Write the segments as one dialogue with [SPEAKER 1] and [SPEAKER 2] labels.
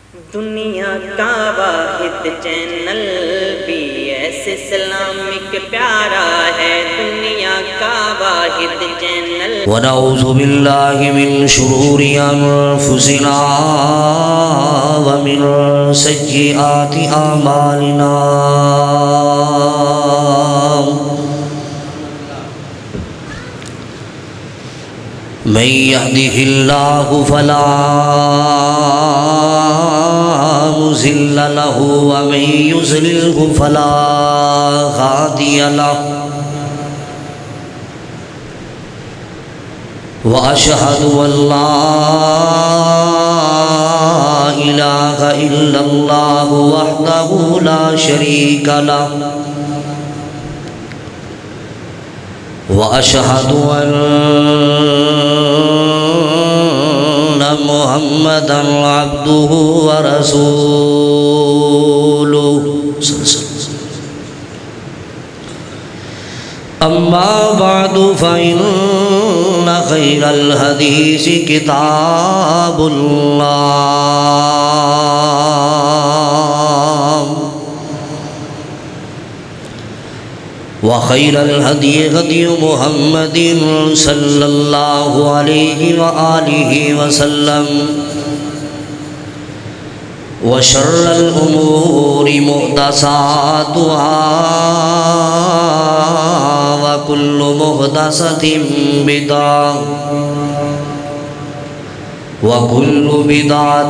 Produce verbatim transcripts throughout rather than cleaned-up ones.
[SPEAKER 1] دنیا کا واحد چینل بی ایس اسلامک پیارا ہے، دنیا کا واحد چینل۔
[SPEAKER 2] ونعوذ باللہ من شرور انفسنا ومن سیئات اعمالنا، من يهده الله فلا مضل له ومن يضلله فلا هادي له، وأشهد أن لا إله إلا الله وحده لا شريك له، وأشهد أن محمدًا عبده ورسوله، أما بعد فإن خير الحديث كتاب الله، وخير الهدي هدي محمد صلى الله عليه وآله وسلم، وشر الأمور محدثاتها، وكل محدثة بدعة، وكل بدعة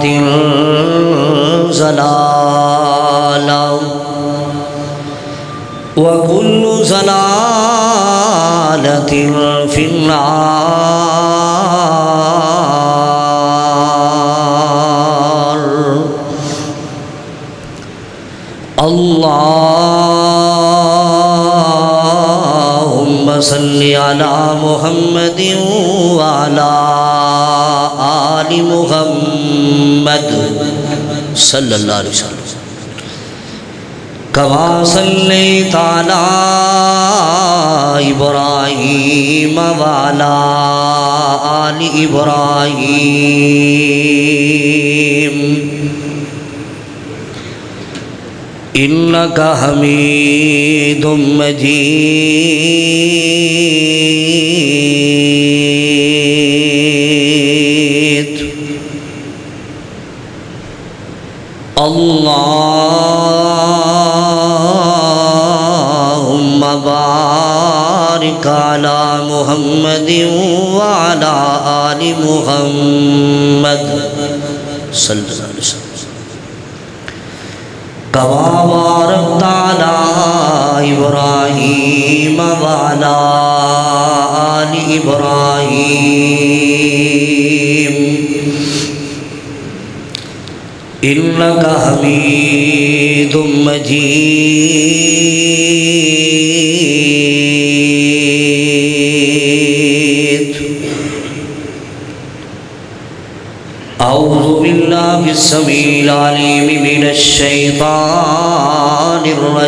[SPEAKER 2] ضلالة، وكل ضلالة في النار۔ اللهم صل على محمد وعلى آل محمد صلی اللہ علیہ وسلم، كما صليت على إبراهيم وعلى آل إبراهيم إنك حميد مجيد۔ اللهم بارك على محمد وعلى آل محمد صلی اللہ علیہ وسلم، كما باركت على إبراهيم وعلى آل إبراهيم إنك حميد مجيد۔ أعوذ بالله السميع العليم من الشيطان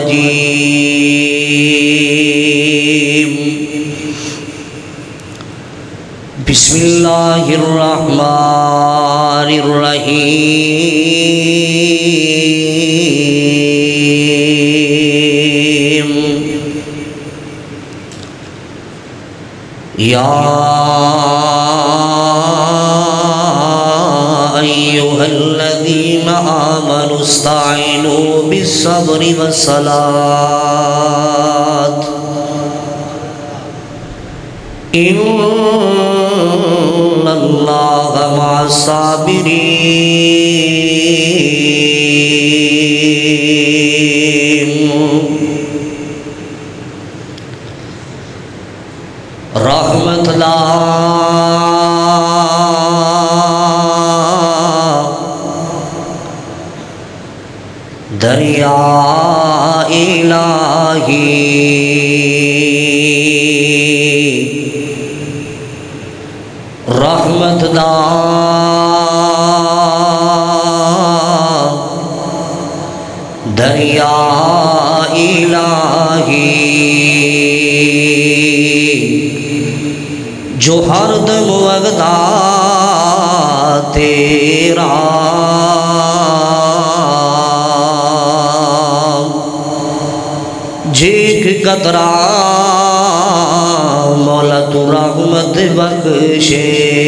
[SPEAKER 2] الرجيم، بسم الله الرحمن الرحيم۔ يا أيها الذين آمنوا استعينوا بالصبر والصلاة، إن الله مع الصابرين۔ رحمت اللہ دریا الہی، رحمت دا دریا الہی، جو ہر دم وغدا تیرا قطرہ مولا تو رحمت بخشے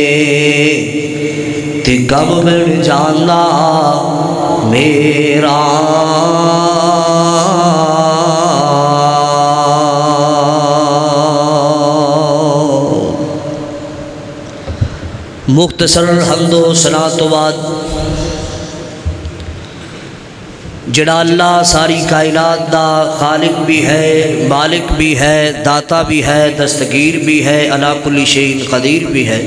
[SPEAKER 2] تے کم بڑھ جانا میرا مختصر حمد و ثنا تو بعد جڑا اللہ ساری کائنات دا خالق بھی ہے، مالک بھی ہے، داتا بھی ہے، دستگیر بھی ہے، علی کل شیء قدیر بھی ہے،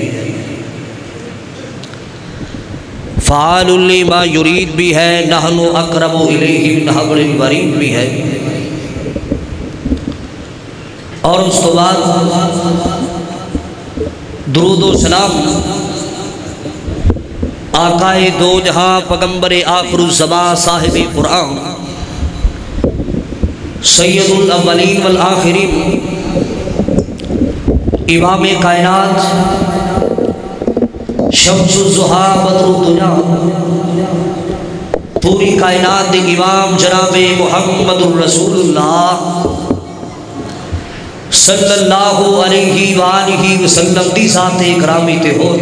[SPEAKER 2] فعال لما یرید بھی ہے، نحن اقرب الیہ من حبل الورید بھی ہے۔ اور اس کے بعد درود و سلام آقائے دو جہاں پیغمبر آخر الزمان صاحب قرآن سید الاولین والآخرین امام کائنات شمس الضحیٰ بدر الدجا پوری کائنات امام جناب محمد الرسول اللہ صلی اللہ علیہ وآلہ وسلم دی ذات اکرامی تے ہو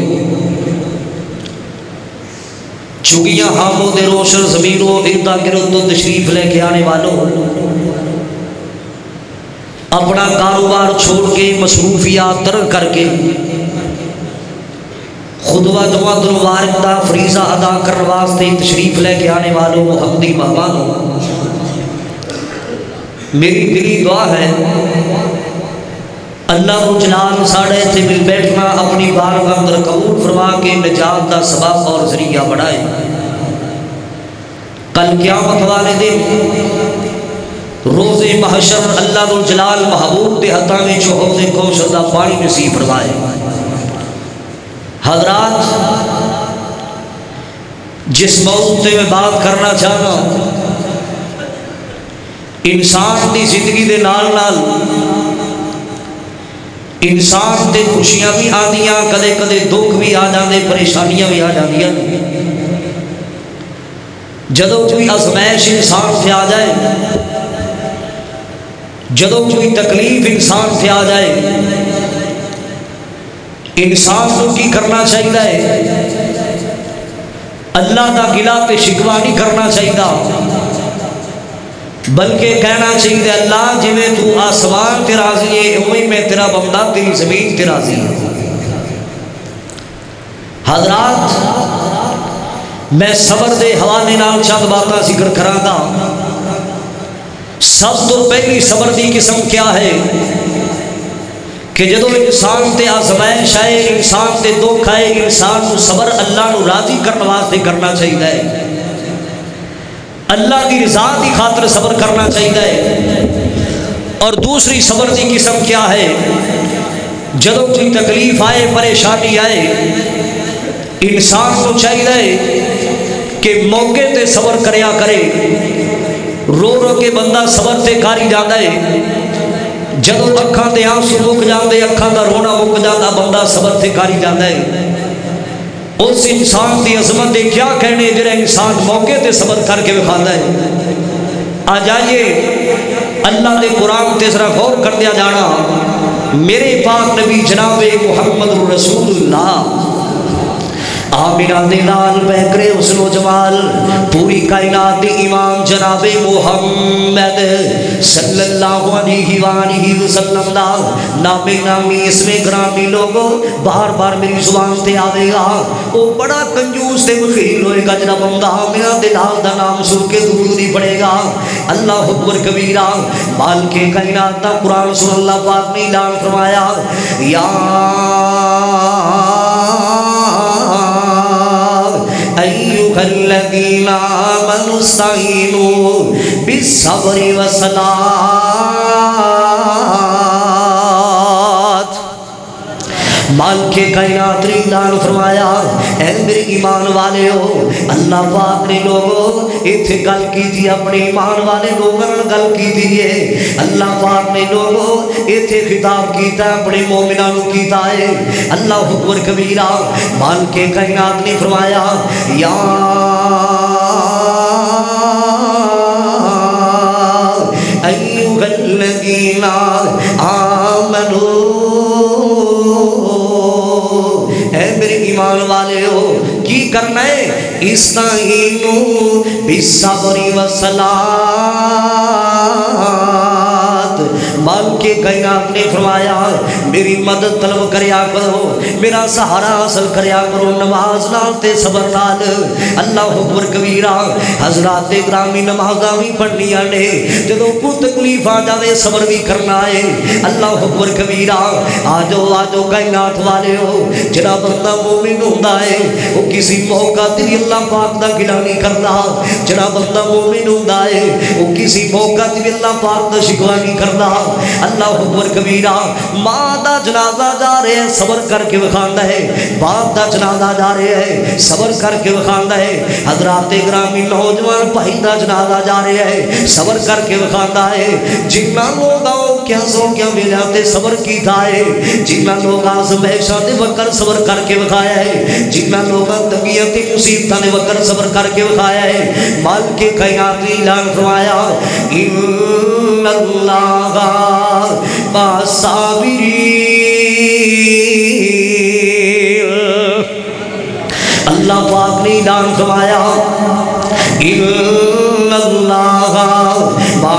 [SPEAKER 2] چگیاں ہاموں دے روشن زمینوں اردہ گرد و تشریف لے کے آنے والوں، اپنا کاروبار چھوڑ کے مصروفیات ترک کر کے خطبہ جمعہ مبارک دا فریضہ ادا کرنے واسطے تشریف لے کے آنے والوں محمدی مہمانوں، میری دلی دعا ہے اللہ جلال ساڑھے سے مل بیٹھنا اپنی بارگاہ اندر قبول فرما کے نجات دا سبب اور ذریعہ بڑھائے۔ کل قیامت والے دن روز محشر اللہ جلال محبوب دے ہتھاں وچ حوض کوثر دا پانی نصیب فرمائے۔ حضرات، جس موضوع تے میں بات کرنا چاہنا، انسان دی زندگی دے نال نال انسان تے خوشیاں بھی آدیاں، کدے کدے دکھ بھی آ جاندے، پریشانیاں بھی آ جاندیاں۔ جدوں کوئی آزمائش انسان سے آ جائے، جدوں کوئی تکلیف انسان سے آ جائے، انسان کو کی کرنا چاہیے؟ اللہ دا گلہ تے شکوہ نہیں کرنا چاہیے، بلکہ کہنا چاہیے اللہ جی میں تو آسمان تے راضی ہے اوہی میں تیرا بندہ تیری زمین تے راضی ہے۔ حضرات، میں صبر دے حوالے نال چند باتاں ذکر کراں۔ سب تو پہلی صبر دی قسم کیا ہے کہ جدو انسان تے آزمائش آئے، انسان تے دکھ آئے، انسان کو صبر اللہ نو راضی کرنے واسطے کرنا چاہیے، اللہ کی رضا کی خاطر صبر کرنا چاہیے۔ اور دوسری صبر کی قسم کیا ہے؟ جدوں کوئی تکلیف آئے، پریشانی آئے، انسان کو چاہیے کہ موقع تے صبر کریا کرے۔ رو رو کے بندہ صبر تے کاری جاتا ہے، جدوں اکھاں دے آنسو مک جاندے، اکھاں دا رونا مک جاتا، بندہ صبر تے کاری جاتا ہے۔ اس انسان دی عظمت دے کیا کہنے جڑا انسان موقع تے صبر کر کے بکھاتا ہے۔ آ جائیے اللہ دے قرآن تے ذرا غور کر دیا جانا۔ میرے پاک نبی جناب محمد رسول اللہ آمینہ دے لال بہکرے حسن و جمال پوری کائنات دی امام جناب محمد صلی اللہ علیہ وآلہ وسلم دا نام نامی اسم گرامی لوگوں بار بار میری زبان تے آوے گا۔ وہ بڑا کنجوس تے بخیل ہوئے گا جناب بندہ آمینہ دے لال دا نام سن کے درود نہیں پڑے گا۔ اللہ اکبر کبیرہ، مال کے کائنات دا قرآن سن اللہ پاک نے اعلان فرمایا، یا ایوہ الذین آمنوا استعینوا بالصبر والصلاۃ۔ مال کے کائنات نے اعلان فرمایا، اے میرے ایمان والے ہو، اللہ پاک نے لوگوں ایتھے گل کی تھی، اپنے ایمان والے لوگوں نے گل کی تھی ہے۔ اللہ پاک نے لوگوں ایتھے خطاب کیتا ہے، اپنے مومنان کو کیتا ہے۔ اللہ اکبر کبیرہ، مال کے کائنات نے فرمایا، یا ایوہ الذین کرنا ہے؟ استعینوا بالصبر والصلاۃ، بلکہ کائنات نے فرمایا میری مدد طلب کریا کرو، میرا سہارا حاصل کریا کرو نماز نال تے صبر نال۔ اللہ اکبر کبیرہ۔ حضرات گرامی نمازاں بھی پڑھنیاں نے، جدوں کو تکلیف آ جاوے صبر بھی کرنا ہے۔ اللہ اکبر کبیرہ۔ آجو آجو کائنات والے ہو، جڑا بندہ مومن ہوندا ہے وہ کسی موقع تے بھی اللہ پاک دا گلہ نہیں کردا، جڑا بندہ مومن ہوندا ہے وہ کسی موقع تے بھی اللہ پاک دا شکوہ نہیں کردا۔ اللہ اکبر کبیرہ۔ ماں دا جنازہ جا رہے ہیں صبر کر کے وکھاندا ہے، باپ دا جنازہ جا رہے ہیں صبر کر کے وکھاندا ہے۔ حضرات گرامی نوجوان بھائی دا جنازہ جا رہے ہیں صبر کر کے وکھاندا ہے۔ جنہ لوگاں کیا سو کیا ویلیاں تے صبر کیتا ہے، جنہ لوگاں زبیشاں تے وکر صبر کر کے وکھایا ہے، جنہ لوگاں تنگیاں تے مصیبتاں نے وکر صبر کر کے وکھایا ہے، مالک قیامت نے اعلان فرمایا ان اللہ مع الصابرین۔ اللہ پاک نے اعلان فرمایا ان اللہ مع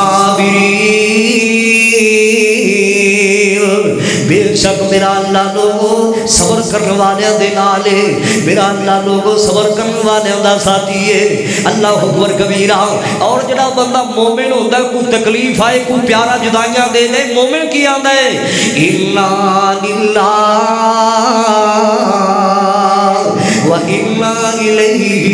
[SPEAKER 2] الصابرین، بے شک میرا اللہ لوگو صبر کرنے والے دے نالے، میرا اللہ لوگو صبر کرنے والے دا ساتھی ہے۔ اللہ اکبر کبیرہ۔ اور جڑا بندہ مومن ہوتا ہے کوئی تکلیف آئے کوئی پیارا جدائیاں دے دے، مومن کی آندا ہے اِنَّا لِلَّهِ وَإِنَّا إِلَيْهِ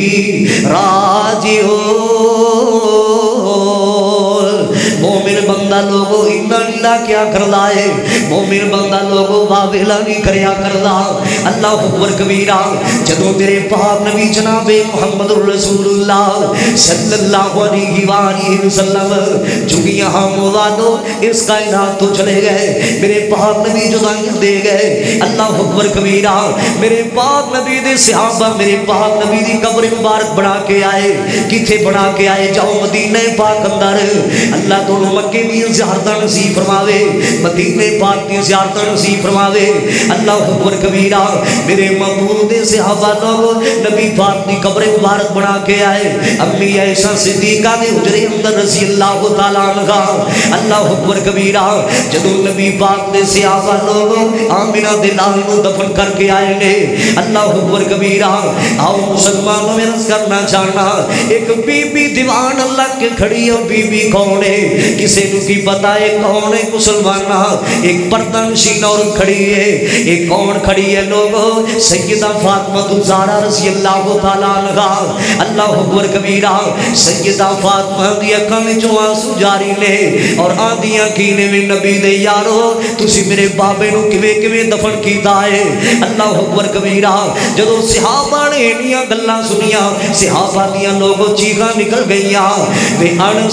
[SPEAKER 2] راجعون۔ مومن بندہ لوگو اِنَّا لِلَّهِ کیا کردا ہے؟ مومن بندہ لوگو واویلا نہیں کریا کردا۔ اللہ اکبر کبیرہ۔ جدوں میرے پاک نبی جناب محمد رسول اللہ صلی اللہ علیہ وآلہ وسلم جھگیاں موادو اس کائنات تو چلے گئے، میرے پاک نبی جدائیاں دے گئے۔ اللہ اکبر کبیرہ۔ میرے پاک نبی دے صحابہ میرے پاک نبی دی قبر مبارک بنا کے آئے، کتھے بنا کے آئے؟ جاؤ مدینہ پاک اندر، اللہ دونوں مکے دی زیارتاں نصیب فرماوے، مدینہ پاک دی زیارتاں نصیب فرماوے۔ اللہ اکبر کبیرہ۔ میرے محبوب دے صحابہ لوگ نبی پاک دی قبر مبارک بنا کے آئے، امی عائشہ صدیقہ دے حجرے اندر رضی اللہ تعالیٰ عنہ۔ اللہ اکبر کبیرہ۔ جدوں نبی پاک دے صحابہ لوگ آمنہ دے لال نو دفن کر کے آئے نے، اللہ اکبر کبیرہ۔ آؤ مسلمانوں میں رض کرنا چاہنا، ایک بی بی دیوان اللہ کے کھڑی ہے، بی بی کون ہے؟ کسے نو کی پتا ہے کون ہے مسلمانہ؟ ایک پردہ نشین اور کھڑی ہے، ایک کون کھڑی ہے لوگوں؟ سیدہ فاطمہ الزہرا رضی اللہ تعالیٰ عنہ۔ اللہ اکبر کبیرہ۔ سیدہ فاطمہ دی اکھاں وچوں آنسو جاری نے اور آندیاں کینے میں نبی دے یارو تسی میرے بابے نو کیویں کیویں دفن کیتا ہے؟ اللہ اکبر کبیرہ۔ جدوں صحابہ نے انیاں گلاں سنیاں، صحابہ دیاں لوگوں چیخاں نکل گئیاں، وے انس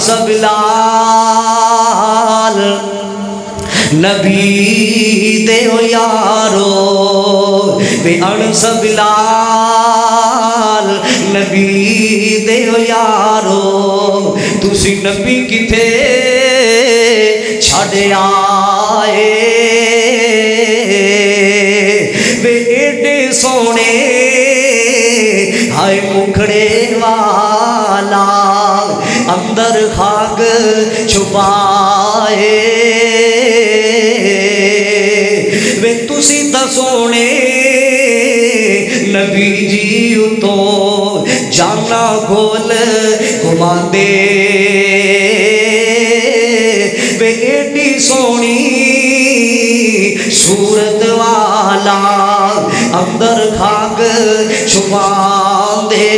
[SPEAKER 2] بلال نبی دے ہو یارو، وے انس بلال نبی دے ہو یارو، تسی نبی کتے چھڑے آئے، وے ایڈے سونے ہائے مکھڑے والا اندر خاک چھپائے، وے تسی تا سونے نبی جی تو جانا گول گھما دے، وے ایڈی سونی صورت والا اندر خاک چھپا دے،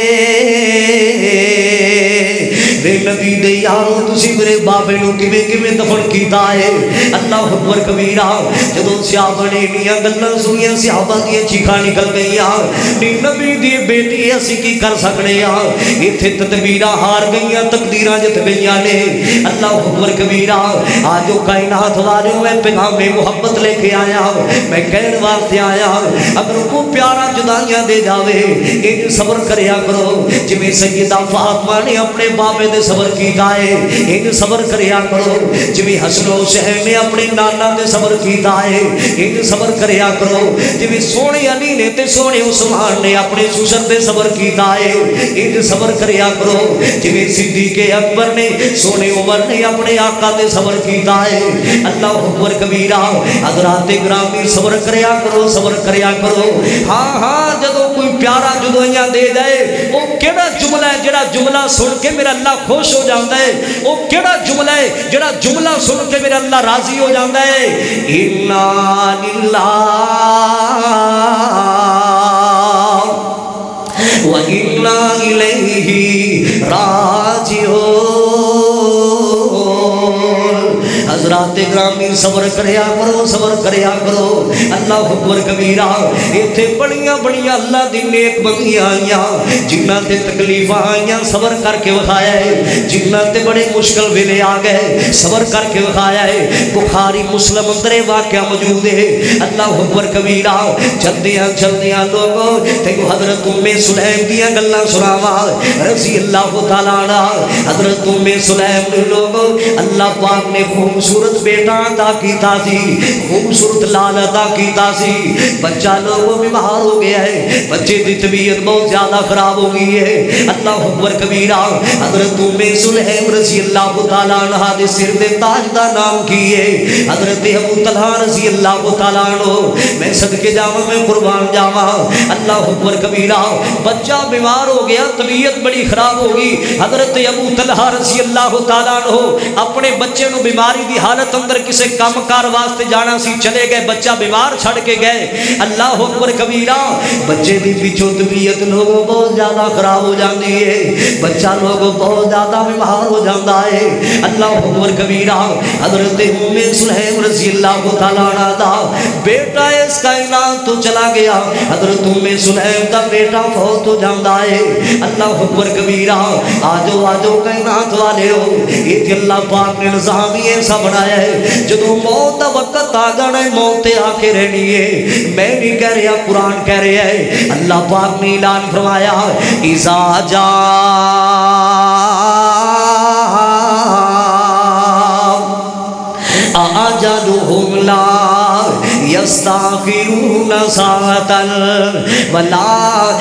[SPEAKER 2] وے نبی دے یارو تسی میرے بابے نو کیویں کیویں دفن کیتا ہے؟ اللہ اکبر کبیرہ۔ جدوں صحابہ نے انیاں گلاں سنیاں، صحابہ دیاں چیخاں نکل گئیاں، نبی دی بیٹی اسی کی کر سکنے ہاں؟ ایتھے تدبیراں ہار گئیاں، تقدیراں جت گئیاں نے۔ اللہ اکبر کبیرہ۔ آجو کائنات والے میں پیغام محبت لے کے آیا، میں کہنے واسطے آیا، اگر کو پیارا جدائیاں دے جاوے ان صبر کریا کرو، جویں سیدہ فاطمہ نے اپنے بابے دے صبر کیتا ہے ان صبر کریا کرو جویں حسن حسین نے اپنے نانا تے صبر کیتا ہے ان صبر کریا کرو جویں سونے علی نے تے سونے عثمان نے اپنے سسر تے صبر کیتا ہے ان صبر کریا کرو جویں صدیق اکبر نے سونے عمر نے اپنے آقا تے صبر کیتا ہے اللہ اکبر کبیرہ حضرات گرامی صبر کریا کرو صبر کریا کرو ہاں ہاں جدو کوئی پیارا جدویاں دے جائے وہ کیڑا جملہ ہے جڑا جملہ سن کے میرا اللہ خوش ہو جاتا ہے وہ کیڑا جملہ ہے جڑا جملہ سن کے میرا اللہ راضی ہو جاتا ہے اِنَّا لِلَّهِ وَإِنَّا إِلَيْهِ راجعون حضرات گرامی صبر کریا کرو صبر کریا کرو اللہ اکبر کبیرہ ایتھے بڑیاں بڑیاں اللہ دی نیک بندیاں آئیاں جنہاں تے تکلیفاں آئیاں صبر کر کے وکھایا ہے جنہاں تے بڑے مشکل ویلے آ گئے صبر کر کے وکھایا ہے بخاری مسلم اندر واقعہ موجود ہے اللہ اکبر کبیرہ چلدیاں چلدیاں لوگوں تینوں حضرت ام سلیم دیاں گلاں سناواں رضی اللہ تعالیٰ عنہ حضرت ام سلیم نے لوگوں اللہ پاک نے خوبصورت بیٹا عطا کیتا سی خوبصورت لال عطا کیتا سی بچہ لوگوں بیمار ہو گیا ہے بچے دی طبیعت بہت زیادہ خراب ہو گئی ہے اللہ اکبر کبیرہ حضرت ام سلیم رضی اللہ تعالیٰ عنہ دے سر دے تاج دا نام کیے حضرت ابو طلحہ رضی اللہ تعالیٰ عنہ میں صدقے جاواں میں قربان جاواں اللہ اکبر کبیرہ بچہ بیمار ہو گیا طبیعت بڑی خراب ہو گئی حضرت ابو طلحہ رضی اللہ تعالیٰ عنہ اپنے بچے نو بیماری دی حالت اندر کسے کام کار واسطے جانا سی چلے گئے بچہ بیمار چھڑ کے گئے اللہ اکبر کبیرہ بچے دی پیچھے طبیعت لوگوں بہت زیادہ خراب ہو جاندی ہے بچہ لوگوں بہت زیادہ بیمار ہو جاندا ہے اللہ اکبر کبیرہ حضرت ام سلیم رضی اللہ تعالیٰ عنہ دا بیٹا اس کائنات تو چلا گیا حضرت ام سلیم دا بیٹا فوت ہو جاندا ہے اللہ اکبر کبیرہ آجو آجو کائنات والے ہو یہ اللہ پاک نے نظام یہ ایسا بنایا ہے جدو موت وقت آ جانا ہے موت آ کے رہنی ہے میں نہیں کہہ رہا قرآن کہہ رہا ہے اللہ پاک نے اعلان فرمایا اذا جا آجلهم لا يستغفرون ساعة ولا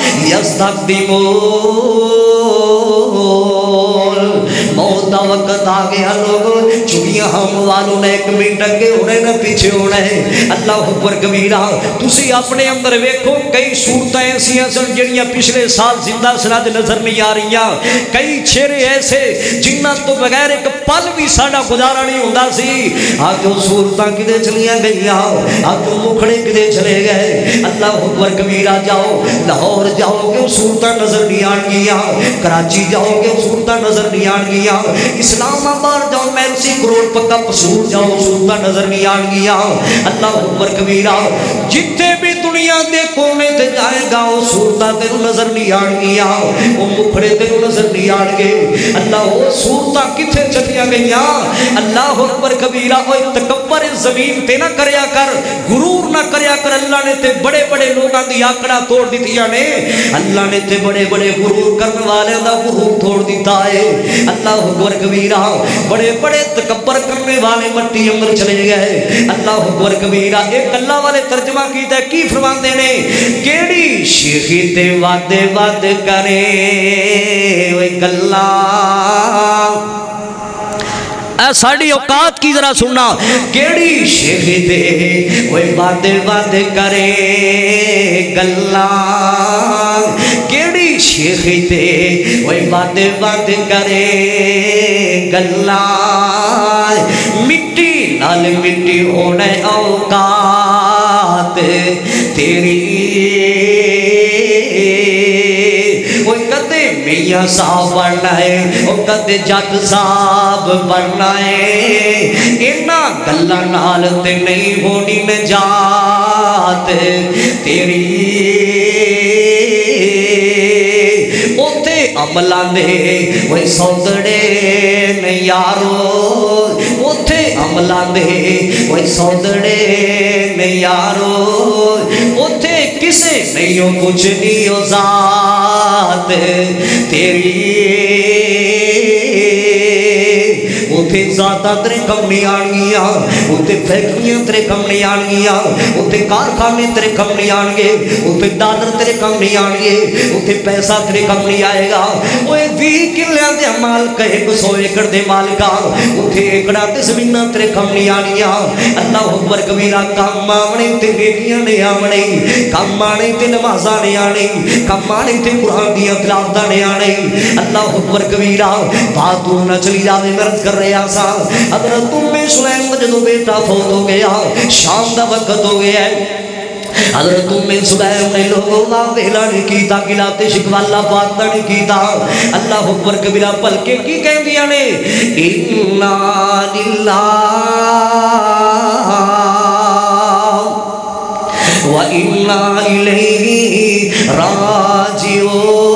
[SPEAKER 2] يستقدمون موت دا وقت آ گیا لوگوں چڑیاں ہم والوں نے ایک منٹ اگے ہونے نہ پیچھے ہونا ہے اللہ اکبر کبیرہ تسی اپنے اندر ویکھو کئی صورتیں ایسی سن جڑیاں پچھلے سال زندہ سناد نظر نہیں آ رہی کئی چہرے ایسے جنہاں تو بغیر ایک پل بھی ساڈا گزارا نہیں ہوندا سی آج جو صورتاں کدے چلیاں گئیاں آج جو مکھڑے کدے چلے گئے اللہ اکبر کبیرہ جاؤ لاہور جاؤ گے صورتاں نظر نہیں آن گیاں کراچی جاؤ گے صورتاں نظر نہیں آن گیاں اسلام آباد جاؤ میرسی کروڑ پکا پسور جاؤ صورتاں نظر نہیں آن گیاں اللہ اکبر کبیرہ جتنے بھی دنیا دے کونے تے جائے گا وہ صورتاں تینوں نظر نہیں آن گیاں وہ مکھڑے تینوں نظر نہیں آن گے اللہ وہ صورتاں کتھے چلیاں گئیاں اللہ اکبر کبیرہ اوے تکبر زمین تے نہ کریا کر غرور نہ کریا کر اللہ نے تے بڑے بڑے لوگاں دی آکڑا توڑ دتیاں نے اللہ نے تے بڑے بڑے غرور کرنے والے دا غرور توڑ دیتا ہے اللہ اکبر کبیرہ بڑے بڑے تکبر کرنے والے مٹی اندر چلے گئے اللہ اکبر کبیرہ ایک اللہ والے ترجمہ کیتا ہے کی فرماندے نے کیڑی شیخی تے وعدے وعد کرے اوے گلا ساڑی اوقات کی ذرا سننا کیڑی شیخ دے وے وعدے وعد کرے گلا کیڑی شیخ دے وے وعدے وعد کرے گلا مٹی نال مٹی ہونے اوقات تیری وہ کدے میاں صاحب بننا ہے وہ کدے جٹ صاحب بننا ہے اینا گلہ نال تے نہیں ہونی نجات تیری اوتے عملان دے وہ سودڑے نے یارو اوتے عملان دے وہ سودڑے نے یارو اوتے کسے نہیں ہو کچھ نہیں ہو ذات تیری اتنے ذاتاں تیرے کم نہیں آن گیا، اتنے فیکٹریاں تیرے کم نہیں آن گیا، اتنے کارخانے تیرے کم نہیں آن گے، اتنے ڈالر تیرے کم نہیں آن گے، اتنے پیسہ تیرے کم نہیں آئے گا۔ وہ بھی کلیاں دے مال کہے کو سو ایکڑ دے مالکا اتنے ایکڑا تے زمیناں تیرے کم نہیں آنیا۔ اللہ اکبر کبیرہ، کام آنے تے نیکیاں نے آنے، کام آنے تے نمازاں نے آنے، کام آنے تے قرآن دیاں تلاوتاں نے آنے۔ اللہ اکبر کبیرہ، بات دور نہ چلی جاوے، مرض کر رہا سا حضرت ام سلیم کا جدو بیٹا فوت ہو گیا، شام دا وقت ہو گیا ہے، حضرت ام سلیم نے لوگوں کا ویلا نہیں کیتا، گلاتے شکوالا پاتا نہیں کیتا۔ اللہ اکبر کبیرہ، پلکے کی کہہ دیا نے اِنَّا لِلَّهِ وَإِنَّا إِلَيْهِ رَاجِعُونَ۔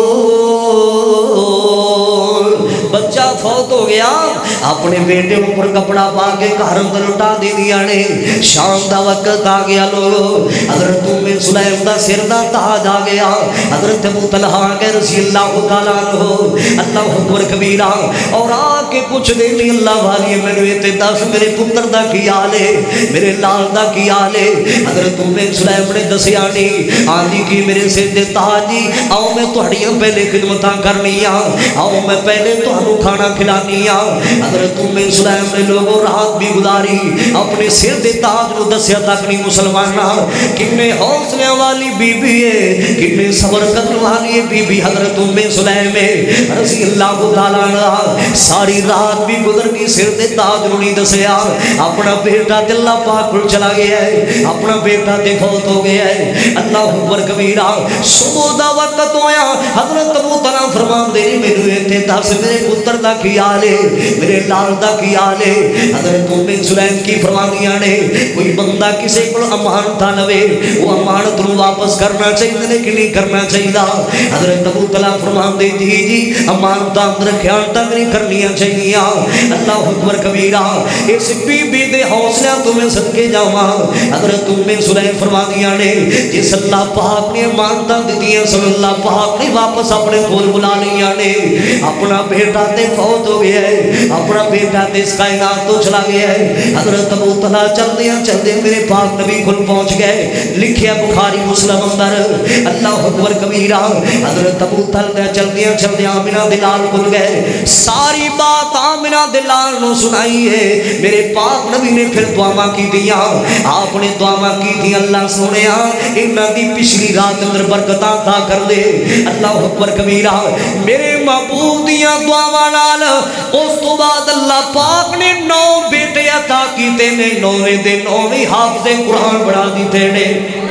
[SPEAKER 2] بچہ فوت ہو گیا، اپنے بیٹے اوپر کپڑا پا کے گھر اندر لٹا دے دیا نے۔ شام دا وقت آ گیا، لوگو حضرت ام سلیم دا سر دا تاج آ گیا، حضرت ابو طلحہ کے رضی اللہ تعالیٰ عنہ۔ اللہ اکبر کبیرہ، اور آ کے پوچھ دے نہیں اللہ والی میرے تے دس میرے پتر دا کی حال ہے، میرے لال دا کی حال ہے۔ حضرت ام سلیم نے دسیا نہیں، آندی کی میرے سر دے تاج جی، آؤ میں تہاڈیاں پہلے خدمتاں کرنی آ، آؤ میں پہلے تہانوں کھانا کھلانی آ۔ حضرت ام سلیم نے لوگوں رات بھی گزاری، اپنے سر دے تاج نو دسیا تک نہیں مسلماناں کتنے حوصلے والی بی بی ہے، کتنے صبر کرنے والی بی بی حضرت ام سلیم ہے رضی اللہ تعالیٰ عنہ۔ ساری رات بھی گزر گئی، سر دے تاج نو نہیں دسیا، اپنا بیٹا تے اللہ پاک کول چلا گیا ہے، اپنا بیٹا تے فوت ہو گیا ہے۔ اللہ اکبر کبیرہ، صبح دا وقت ہویا، حضرت ابو طلحہ فرماندے نے میرے تے دس میرے پتر دا کی حال ہے، میرے لال دا کی حال ہے۔ حضرت ام سلیم کی فرمانیاں نے کوئی بندہ کسی کو امانت لوے، وہ امانت نو واپس کرنا چاہیے لیکن نہیں کرنا چاہیے۔ حضرت ابو طلحہ فرماندے جی جی امانت اندر خیانت نہیں کرنیاں چاہیے۔ اللہ اکبر کبیرہ، اس بی بی دے حوصلے تو میں صدقے جاواں۔ حضرت ام سلیم فرمانیاں نے جس اللہ پاک نے امانت دتیاں سن اللہ پاک نے واپس اپنے کول بلا لیاں نے۔ اپنا بیٹا تے فوت ہو گیا ہے، اپنا بیٹا تے اس کائنات تو چلا گیا ہے۔ حضرت ابو طلحہ چلدے چلدے میرے پاک نبی کول پہنچ گئے، لکھیا بخاری مسلم اندر۔ اللہ اکبر کبیرہ، حضرت ابو طلحہ چلدے چلدے آمنہ دلال کول گئے، ساری بات آمنہ دلال نو سنائی ہے۔ میرے پاک نبی نے پھر دعا کی دیاں، آپ نے دعا کی تھی اللہ سونیا انہاں دی پچھلی رات اندر برکتاں عطا کر دے۔ اللہ اکبر کبیرہ، میرے محبوب دیاں دعاواں نال اس تو بعد اللہ پاک نے نو بیٹے عطا کیتے نے، نویں دے نویں حافظ قرآن بنا دیتے نے۔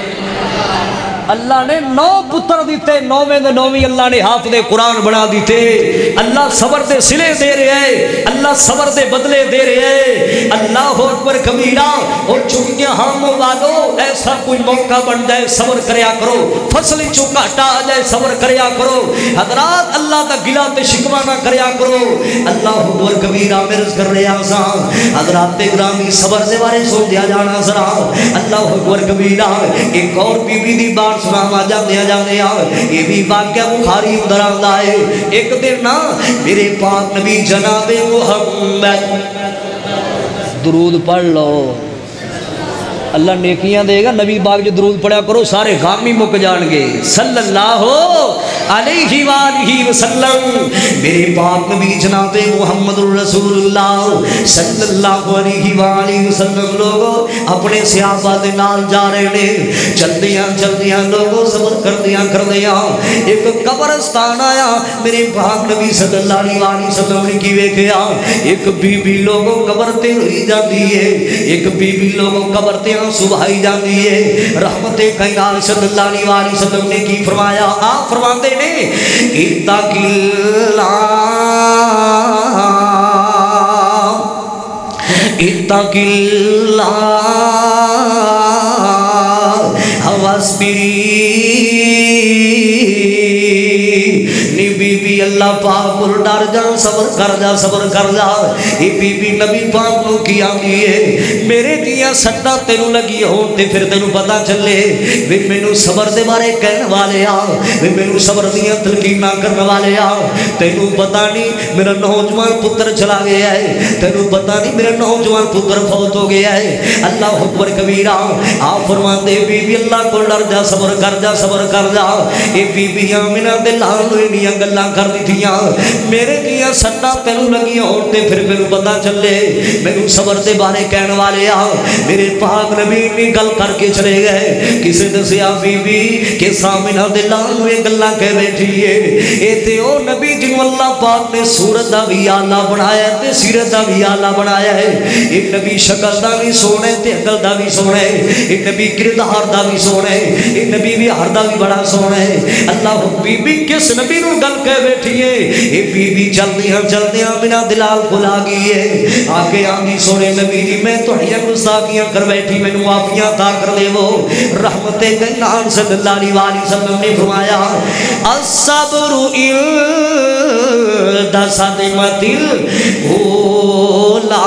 [SPEAKER 2] اللہ نے نو پتر دیتے، نویں دے نویں اللہ نے حافظ قرآن بنا دیتے۔ اللہ صبر دے سلے دے رہے ہیں، اللہ صبر دے بدلے دے رہے ہیں۔ اللہ اکبر کبیرہ، اور چھٹیاں ہم والو ایسا کوئی موقع بن جائے صبر کریا کرو، فصل چو گھاٹا آ جائے صبر کریا کرو، حضرات اللہ دا گلہ تے شکوہ نہ کریا کرو۔ اللہ اکبر کبیرہ، مرض کر رہے آسان حضرات گرامی صبر دے بارے سن دیا جانا ذرا۔ اللہ اکبر کبیرہ، ایک اور بی بی دی بات سناوا جاندیا جاندیا، یہ بھی واقعہ بخاری اندر آندا ہے۔ ایک دن نا میرے پاک نبی جناب محمد، درود پڑھ لو، اللہ نیکیاں دے گا، نبی پاک جو درود پڑھا کرو سارے غامی مک جان گے، صلی اللہ علیہ وآلہ وسلم۔ میرے پاک نبی جناب محمد رسول اللہ صلی اللہ علیہ وآلہ وسلم لوگوں اپنے صحابہ دے نال جا رہے نے، چلدیاں چلدیاں لوگوں صبر کردیاں کردیاں ایک قبرستان آیا۔ میرے پاک نبی صلی اللہ علیہ وآلہ وسلم نے کی ویکھیا، ایک بی بی لوگوں قبر تے ہوئی جاندی ہے، ایک بی بی لوگوں قبر تے سبحائی جاندی ہے۔ رحمت کائنات صلی اللہ علیہ وآلہ وسلم نے کی فرمایا، آپ فرماتے نے اتق اللہ اتق اللہ واصبری، نی بی بی بی اللہ پاک کو ڈر جا صبر کر جا صبر کر جا اے بی بی نبی پاک کو کیا دیئے میرے دیا سٹا تینوں لگی ہون تے پھر تینوں پتا چلے وی مینوں صبر دے بارے کہنے والے آ وی مینوں صبر دیا تلقیناں کرنے والے آ تینوں پتا نہیں میرا نوجوان پتر چلا گیا ہے تینوں پتا نہیں میرا نوجوان پتر فوت ہو گیا ہے اللہ اکبر کبیرہ آپ فرمان دے بی بی اللہ کو ڈر جا صبر کر جا صبر کر جا اے بی بی آمینہ دے لال انیاں گلاں کر دی تھیاں میرے دیا سٹا تینوں لگی ہوتے پھر میرے پتا چلے میرے صبر دے بارے کہنے والے آ میرے پاک نبی نے گل کر کے چلے گئے کسے دسیا بی بی کہ سامنہ دے لال انیاں گلاں کہہ بیٹھی ہے اے تے او نبی جنو اللہ پاک نے صورت دا بھی آلہ بنایا تے سیرت دا بھی آلہ بنایا ہے اے نبی شکل دا بھی سونے تے عقل دا بھی سونے اے نبی کردار دا بھی سونے اے نبی بھی ہر دا بھی بڑا سونے اللہ بی بی کس نبی نو گل کہہ بیٹھی ہے اے بی بی چلدی ہاں چلدی ہاں میرا دلال کھلا گئی ہے آگے آگی سونے نبی جی میں تھوڑیاں گستاخیاں کر بیٹھی میں نو آفیاں تا کر لے وہ رحمت گنان صلی اللہ علیہ وسلم نے فرمایا الصبر عند صدمۃ الاولا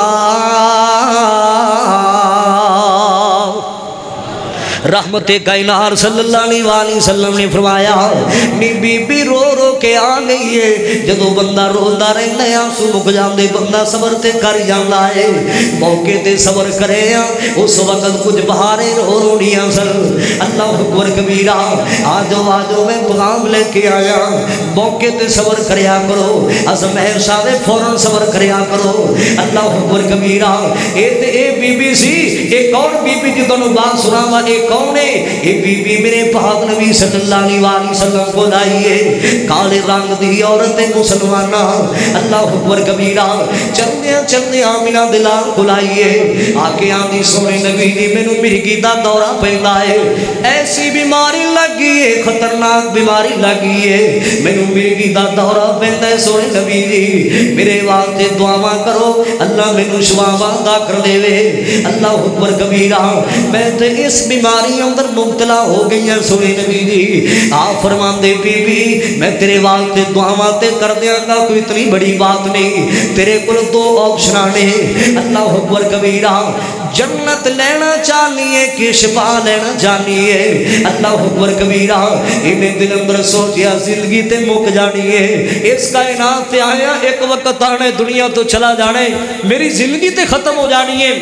[SPEAKER 2] رحمت کائنات صلی اللہ علیہ وسلم نے فرمایا نی بی بی رو رو کے آ گئی ہے جدو بندہ روندہ رہنا ہے آنسو مک جاندے بندہ صبر تے کر جاندہ ہے موقع تے صبر کرے اس وقت کچھ بہارے رو رو نہیں آسل اللہ اکبر کبیرہ آجو آجو میں پیغام لے کے آیا موقع تے صبر کریا کرو از مہر شاہ فوراں صبر کریا کرو اللہ اکبر کبیرہ اے تے اے بی بی سی اے کون بی بی جدو نو بات سناوا اے کون ہے اے بی بی میرے پاک نبی صلی اللہ علیہ وسلم کو لائیے کالے رنگ دی عورت مسلمانہ اللہ اکبر کبیرہ چلنے چلنے آمینہ دلال کو لائیے آکے آنی سونے نبی دی میں نو مرگی دا دورہ پہندا ہے ایسی بیماری لگی ہے خطرناک بیماری لگی ہے میں نو مرگی دا دورہ پہندا ہے سونے نبی دی میرے واسطے دعا کرو اللہ میں نو شفا عطا کر دے وے اللہ اکبر کبیرہ میں تے اس بیماری اندر مبتلا ہو گئی ہیں سونے نبی جی آپ فرمان دے بی بی میں تیرے واسطے دعاواں تے کر دیاں گا کوئی اتنی بڑی بات نہیں تیرے کول دو آپشن نے اللہ اکبر کبیرہ جنت لینا چاہیے کہ شفا لینا چاہیے اللہ اکبر کبیرہ انہیں دل اندر سوچیا زندگی تے مک جانی ہے اس کائنات تے آیا ایک وقت آنے دنیا تو چلا جانے میری زندگی تے ختم ہو جانی ہے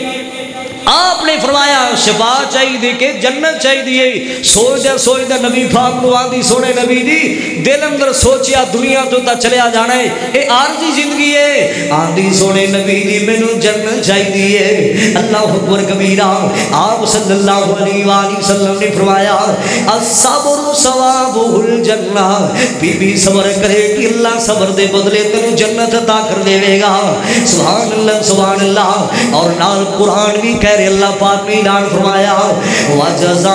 [SPEAKER 2] آپ نے فرمایا شفا چاہی دی کہ جنت چاہی دی سوچ دے سوچ دے نبی پاک نو آندی سونے نبی دی دل اندر سوچیا دنیا تو تا چلیا جانا ہے اے عارضی زندگی ہے آندی سونے نبی دی میں نو جنت چاہی دی اللہ اکبر کبیرہ آپ صلی اللہ علیہ وآلہ وسلم نے فرمایا الصبر ثوابہ الجنہ بی بی صبر کرے کہ اللہ صبر دے بدلے تنو جنت عطا کر دے گا سبحان اللہ سبحان اللہ اور نال قرآن بھی کہہ اللہ پاک نے اعلان فرمایا وَجَزَاءً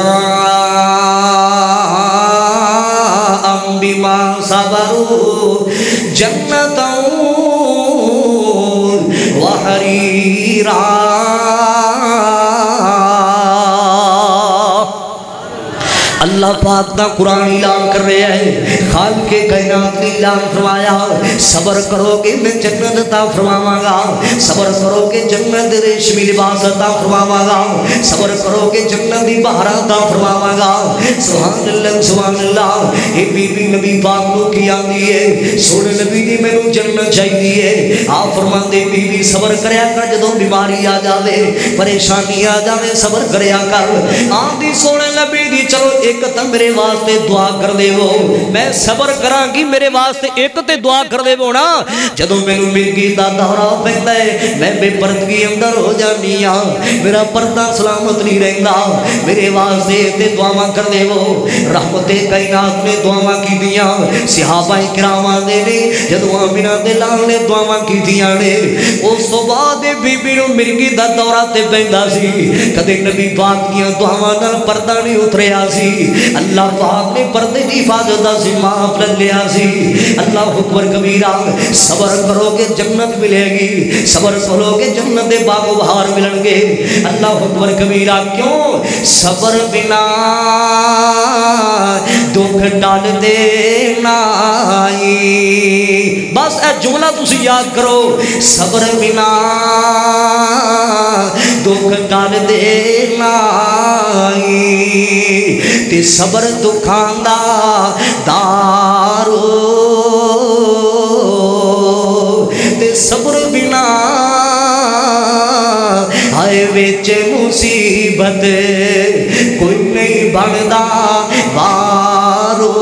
[SPEAKER 2] بِمَا صَبَرُوا جَنَّةً وَحَرِيرًا اللہ پاک دا قرآن اعلان کر رہے ہیں خالق کائنات نے اعلان فرمایا صبر کرو گے میں جنت عطا فرماواں گا صبر کرو گے جنت ریشمی لباس عطا فرماواں گا صبر کرو گے جنت دی بہار عطا فرماواں گا سبحان اللہ سبحان اللہ اے بی بی نبی پاک نو کی آندی ہے سونے نبی دی مینوں جنت چاہیے آپ فرماندے بی بی صبر کریا کر جدوں بیماری آ جاوے پریشانی آ جاوے صبر کریا کر آندی سونے نبی دی چلو ایک تے میرے واسطے دعا کر دے وہ میں صبر کراں گی میرے واسطے ایک تے دعا کر دے وہ نا جدوں مینوں مرگی دا دورہ پیندا ہے میں بے پردگی اندر ہو جانی ہاں میرا پردہ سلامت نہیں رہندا میرے واسطے تے دعاواں کر دے وہ رحمت کائنات نے دعاواں کیتیاں صحابہ کرام دے نے جدوں آمینہ دے لال نے دعاواں کیتیاں نے اس تو بعد بی بی نوں مرگی دا دورہ تے پیندا سی کدے نبی پاک دیاں دعاواں نال پردہ نہیں اتریا سی اللہ پاک نے پردے دی حفاظت دا ذمہ اپنا لیا سی اللہ اکبر کبیرہ صبر کرو گے جنت ملے گی صبر کرو گے جنت دے باغ و بہار ملن گے اللہ اکبر کبیرہ کیوں صبر بنا دکھ ڈال دینا بس اے جملہ تسی یاد کرو صبر بنا دکھ ڈال دینا تے صبر دکھان دا دارو تے صبر بنا آئے ویچ مصیبت کوئی نہیں بندا وارو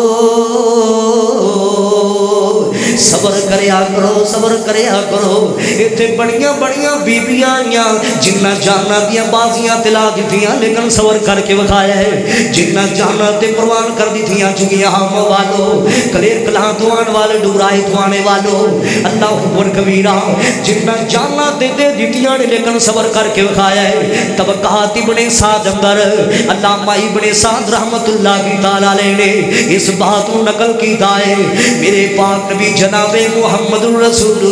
[SPEAKER 2] صبر کریا کرو صبر کریا کرو ایتھے بڑیاں بڑیاں بیبیاں آئیاں جنہ جانا دیا بازیاں تلا دیتیاں لیکن صبر کر کے بکھایا ہے جنہ جانا تے قربان کر دیتیاں چکیاں ہم والو کلیر کلان توان والے ڈورائے توانے والو اللہ اکبر کبیرہ جنہ جانا تے دے دیتیاں لیکن صبر کر کے بکھایا ہے طبقات ابن سعد اندر علامہ ابن سعد رحمت اللہ کی تعالیٰ نے اس بات کو نقل کی دائے میرے پاک نبی جناب محمد رسول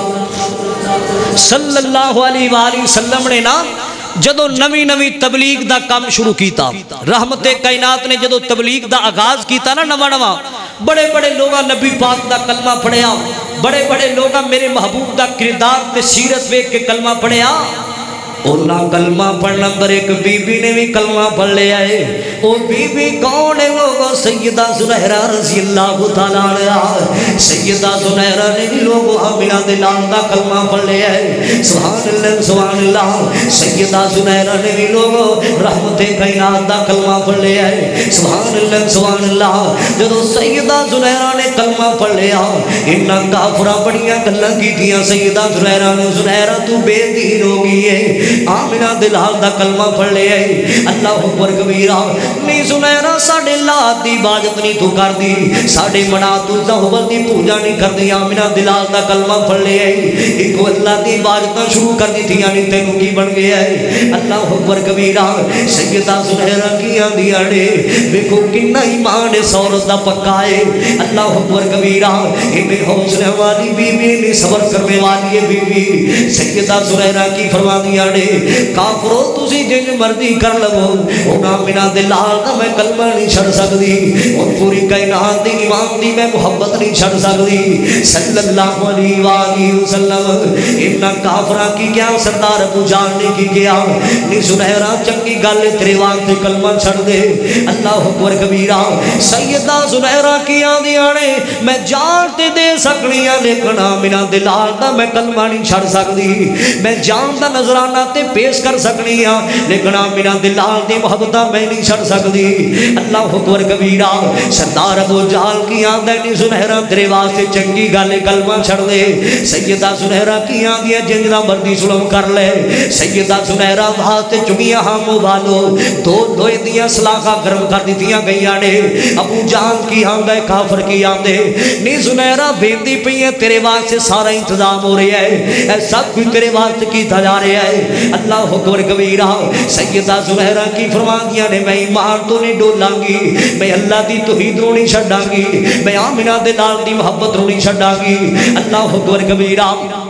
[SPEAKER 2] اللہ صلی اللہ علیہ وآلہ وسلم نے نا جدو نوی نوی تبلیغ دا کام شروع کیتا رحمت کائنات نے جدو تبلیغ دا آغاز کیتا نا نوا نوا بڑے بڑے لوگا نبی پاک دا کلمہ پڑھیا بڑے بڑے لوگا میرے محبوب دا کردار تے سیرت ویک کے کلمہ پڑھیا اولا کلمہ پڑھنا اندر ایک بی بی نے بھی کلمہ پڑھ لے آئے او بی بی کون ہے لوگوں سیدہ زنہرہ رضی اللہ تعالیٰ عنہ سیدہ زنہرہ نے بھی لوگوں آمینہ دلال دا کلمہ پڑھ لے آئے سبحان اللہ سبحان اللہ سیدہ زنہرہ نے بھی لوگوں رحمت کائنات دا کلمہ پڑھ لے آئے سبحان اللہ سبحان اللہ جدو سیدہ زنہرہ نے کلمہ پڑھ لیا انہاں کافرہ بڑیاں کلہ کی دیا سیدہ زنہرہ نے زنہرہ تو بے دین ہوگی ہے آمینہ دلال دا کلمہ پڑھ لے آئی اللہ اکبر کبیرہ نہیں زنیرہ ساڑھے لات دی باجت نہیں تو کر دی ساڑھے منات تو زہبل دی پوجا نہیں کر دی آمینہ دلال دا کلمہ پڑھ لے آئی ایک اللہ دی باجتہ شروع کر دی تھی یعنی تینوں کی بن گیا ہے اللہ اکبر کبیرہ سیدہ زنیرہ کی آندی آنے ویکھو کنہ ایمان سورت دا پکا ہے اللہ اکبر کبیرہ انہیں حوصلہ والی بی بی انہیں صبر کرنے والی بی بی سیدہ زنیرہ کی فرما دی آنے کافرو تسی جن مردی کر لگو انہاں منہ دلال دا میں کلمہ نہیں چھڑ سکتی ان پوری کائنات دی امام دی میں محبت نہیں چھڑ سکتی صلی اللہ علیہ وآلہ وسلم انہاں کافرہ کی کیا سردار ابو جان نے کی کیا نہیں سنہرہ چنگی گالے تیرے وقت کلمہ چھڑ دے اللہ اکبر کبیرہ سیدہ سنہرہ کی آدھی آنے میں جانتے دے سکنیاں لیکن منہ دلال دا میں کلمہ نہیں چھڑ سکتی میں جانتا نظرانہ تے پیش کر سکنی ہاں لیکن آمینہ دلال دی محبتہ میں نہیں چھڑ سکتی اللہ اکبر کبیرہ سردار ابو جہل کی آندہ نہیں سنہرہ تیرے واسطے چنگی گالے کلمہ چھڑ دے سیدہ سنہرہ کی آندیا جنجدہ مردی سلم کر لے سیدہ سنہرہ واسطے چکیاں ہاں موبالو دو دوئے دیا سلاخہ گرم کر دیتیاں گئی آنے ابو جہل کی آندہ کافر کی آندے نہیں سنہرہ بیندی پہیے تیرے واسطے سارا انتظام ہو رہی ہے اے سب کوئی تیرے واسطے کی تھا جا رہے ہیں اللہ اکبر کبیرہ سیدہ زنہرہ کی فرما دیا نے میں ایمان تو نہیں ڈولاں گی میں اللہ دی توحید رو نہیں چھڑاں گی میں آمینہ دلال دی محبت رو نہیں چھڑاں گی اللہ اکبر کبیرہ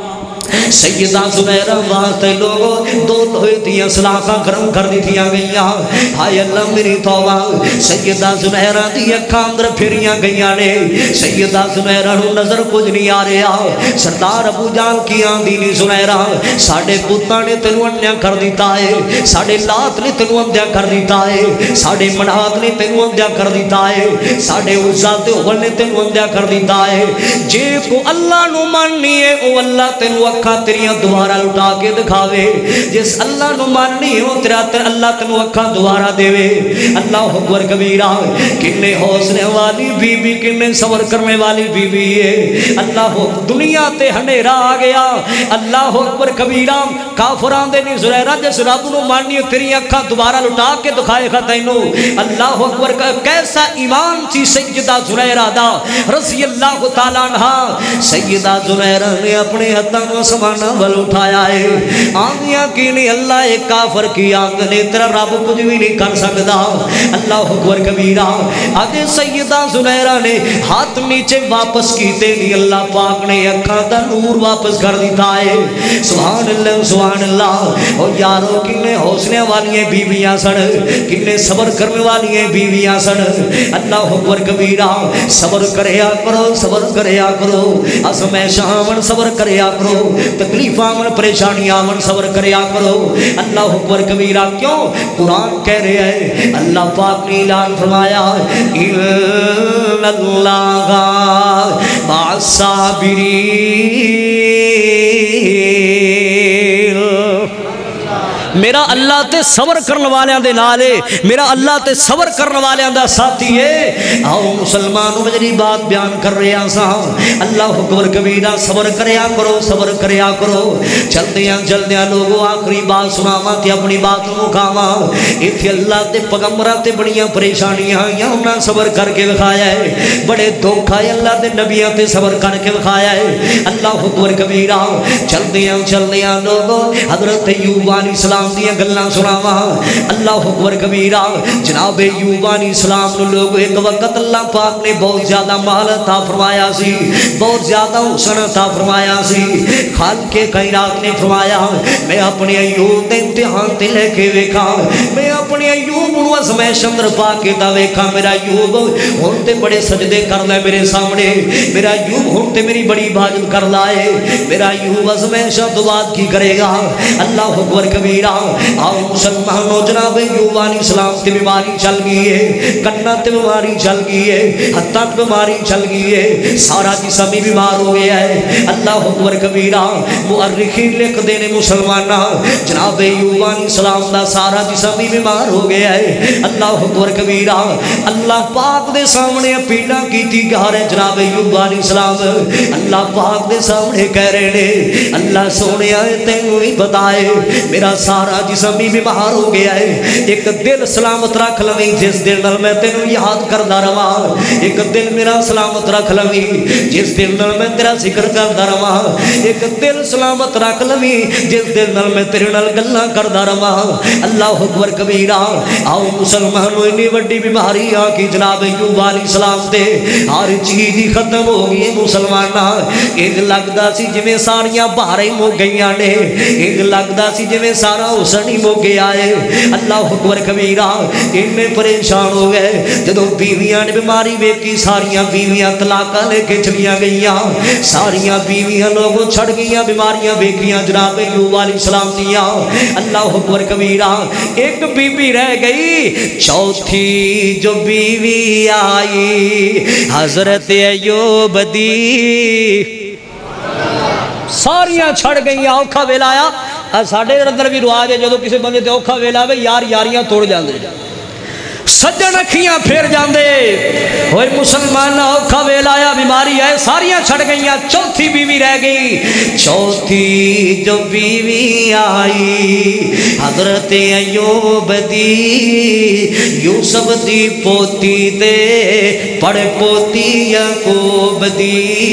[SPEAKER 2] سیدہ زنہرہ واسطے لوگوں دو لوہے دیا سلاخہ گرم کر دی تھیاں گئیاں ہائے اللہ میری توبہ سیدہ زنہرہ دی اکھاں اندر پھریاں گئیاں نے سیدہ زنہرہ نو نظر کچھ نہیں آ رہا سردار ابو جہل کی آندی نہیں زنہرہ ساڑھے پتہ نے تینوں انیاں کر دیتا ہے ساڑھے لات نے تینوں اندیاں کر دیتا ہے ساڑھے منات نے تینوں اندیاں کر دیتا ہے ساڑھے عزت اول نے تینوں اندیاں کر دیتا ہے جے کو اللہ نو ماننی ہے او اللہ تینوں اکھاں تیریاں دوبارہ لٹا کے دکھاوے جس اللہ نو ماننی ہو تیرا تیر اللہ تنو اکھاں دوبارہ دیوے اللہ اکبر کبیرہ کنے حوصلے والی بی بی کنے صبر کرنے والی بی بی ہے اللہ دنیا تے ہنیرا آ گیا اللہ اکبر کبیرہ کافران دے نہیں زلیرہ جس رب نو ماننی ہو تیری اکھاں دوبارہ لٹا کے دکھائے خطینو اللہ اکبر کیسا ایمان چی سیدہ زلیرہ دا رضی اللہ تعالیٰ عنہ سیدہ زلیرہ نے اپنے حتہ आसमाना वल उठाया है। आंदियां की नहीं अल्लाह एक काफर की आंग ने तेरा रब कुछ भी नहीं कर सकता। अल्लाह अकबर कबीरा। अज सैयदा जुनैरा ने हाथ नीचे वापस कीते नहीं, अल्लाह पाक ने अखा दा नूर वापस कर दिता है। सुभान अल्लाह सुभान अल्लाह। और यारो किन्ने हौसले वाली बीवियां सन, किन्ने सबर करने वाली बीवियां सन। अल्लाह अकबर कबीरा। सबर करया करो, सबर करया करो, असमैशा आवन सबर करया करो, तकलीफ आवन परेशानी आवन सबर करया करो। अल्लाह अकबर कबीरा। क्यों? कुरान कह रहा है, अल्लाह पाक ने ऐलान फरमाया इन्नल्लाहा मअस्साबिरीन। मेरा अल्लाह ते सबर करने वालियां दे नाल है, मेरा अल्लाह ते सबर करने वालियां दा साथी है। आओ मुसलमानों में जी बात बयान कर रहे हैं सा। अल्लाह अकबर कबीरा। सबर करया करो, सबर करया करो। चलदियां चलदियां लोगों आखिरी बात सुनावा ते अपनी बात मुकावा। इत्थे अल्लाह ते पैगंबरां ते बड़ियां परेशानियां आईयां, उन्हां सबर करके विखाया है। बड़े दुख आए, अल्लाह दे नबियां ते सबर करके विखाया है। अल्लाह अकबर कबीरा। चलदियां चलदियां लोगों हजरत अय्यूब अलैहिस्सलाम दियां गल्लां सुनावा। अल्लाह अकबर कबीरा। जनाब अय्यूब अलैहिस्सलाम नु लोग एक वक्त अल्लाह पाक ने बहुत ज्यादा माल अता फरमाया सी, बहुत ज्यादा हुस्न अता फरमाया सी। खालिक के कायनात ने फरमाया मैं अपने अय्यूब दे इम्तिहान ते लेके वेखा, मैं अपने अय्यूब नु अज़मैश अंदर पा के दा वेखा। मेरा अय्यूब हुण ते बड़े सजदे करदा मेरे सामने, मेरा अय्यूब हुण ते मेरी बड़ी इबादत करदा है। मेरा अय्यूब अज़मैश तो बाद की करेगा। अल्लाह अकबर कबीरा। आओ मुसलमानों जनाब अय्यूब अलैहिस्सलाम की बीमारी चल गई है, कन्ना ते बीमारी चल गई है, हत्था ते बीमारी चल गई है, सारा जिस्म ही बीमार हो गया है। अल्लाह अकबर कबीरा। मुअर्रिखीन लिखते ने मुसलमाना जनाब अय्यूब अलैहिस्सलाम दा सारा जिस्म ही बीमार हो गया है। अल्लाह अकबर कबीरा। अल्लाह पाक दे सामने अपीला कीती जा रहे जनाब अय्यूब अलैहिस्सलाम अल्लाह पाक दे सामने कह रहे ने अल्लाह सोनिया तैनू ही बताए मेरा सारा जिस्म भी बीमार हो गया है, एक दिल सलामत रख लवी जिस दिल नाल मैं तेनू याद करदा रवा, एक दिल मेरा सलामत रख लवी जिस दिल नाल मैं तेरा जिक्र करदा रवा, एक दिल सलामत रख लवी जिस दिल नाल मैं तेरे नाल गल्लां करदा रवा। अल्लाह अकबर कबीरा। आओ मुसलमानों इन्नी वड्डी बीमारी आ कि जनाब अय्यूब अलैहिस्सलाम ते हर चीज ही खत्म हो गई। मुसलमाना इंज लगदा सी जिवें सारियां बहारां मुक गईयां ने, इंज लगदा सी जिवें सारा हुसन ही मुक गया है। अल्लाह अकबर कबीरा। इन्ने परेशान हो गए जदों बीवियां ने बीमारी वेखी, सारियां बीवियां तलाका लेके चलियां गईयां, सारियां बीवियां लोगों छड़ गईयां बीमारियां वेखियां जनाब अय्यूब अलैहिस्सलाम दियां। अल्लाह अकबर कबीरा। एक बीवी रह गई, चौथी जो बीवी आई हजरत अय्यूब दी, सारियां छड़ गई। औखा वेला आया साढ़े अंदर भी रिवाज है जो किसी बंदे ते औखा वेला आवे यार यारियां तोड़ जाते, सज्जन अखियां फेर जाते होए। मुसलमान औखा वेला आया बीमारी है सारियां छड़ गई, चौथी बीवी रह गई। चौथी जो बीवी आई हजरत अय्यूब दी, यूसुफ दी पोती ते पड़ पोती याकूब दी,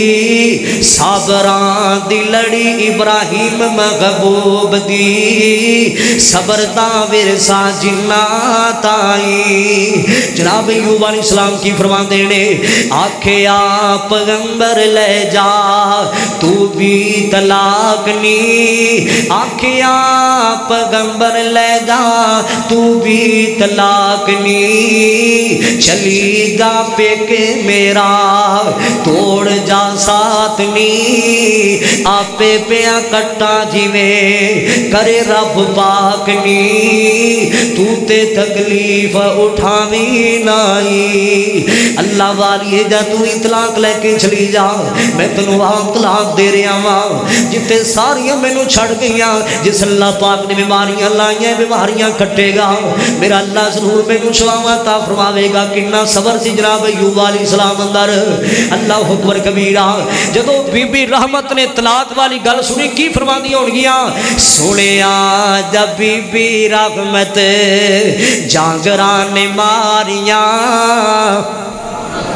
[SPEAKER 2] साबरां दी लड़ी इब्राहिम महबूब दी, सबर दा विरसा जिन्ना ताई। जनाब अय्यूब अलैहिस्सलाम की फरमाते ने आखे आप पैगंबर ले जा तू भी तलाक नी, आखे आप पैगंबर ले जा तू भी तलाक नी, चली जा पेके मेरा तोड़ जा साथ नी, आपे पिया कट्टा जिवे करे रब पाक नी, तू ते तकलीफ उठावी नाई। अल्लाह वाली जा तू ही तलाक लेके चली जा, मैं तेनू आम तलाक दे रहा वा जिथे सारियां मैनू छड़ गईयां। जिस अल्लाह पाक ने बीमारियां लाइयां बीमारियां कटेगा, मेरा अल्लाह जरूर मैनू शफावां ता फरमावेगा। किन्ना सबर सी जनाब अय्यूब अलैहिस्सलाम अंदर। अल्लाह अकबर कबीरा। जदों बीबी रहमत ने तलाक वाली गल सुनी की फरमांदी होणगियां, सुनिया जब बीबी रहमत जांगरा ने मारियां